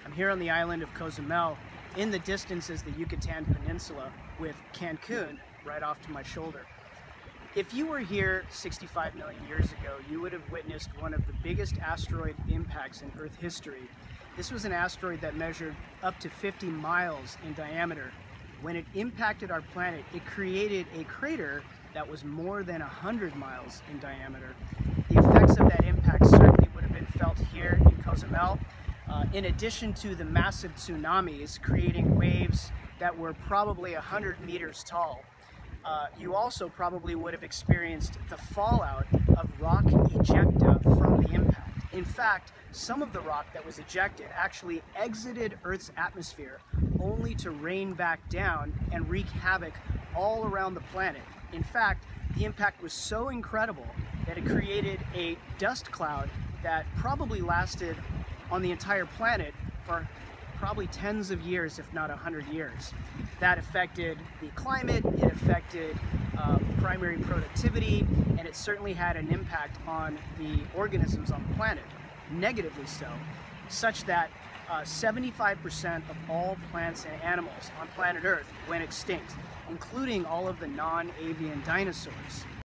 I'm here on the island of Cozumel. In the distance is the Yucatan Peninsula with Cancun right off to my shoulder. If you were here 65 million years ago, you would have witnessed one of the biggest asteroid impacts in Earth history. This was an asteroid that measured up to 50 miles in diameter. When it impacted our planet, it created a crater that was more than 100 miles in diameter. The effects of that impact certainly would have been felt here in Cozumel. In addition to the massive tsunamis creating waves that were probably 100 meters tall, you also probably would have experienced the fallout of rock ejecta from the impact. In fact, some of the rock that was ejected actually exited Earth's atmosphere only to rain back down and wreak havoc all around the planet. In fact, the impact was so incredible that it created a dust cloud that probably lasted on the entire planet for probably tens of years, if not 100 years. That affected the climate, it affected primary productivity, and it certainly had an impact on the organisms on the planet, negatively so, such that 75% of all plants and animals on planet Earth went extinct, including all of the non-avian dinosaurs.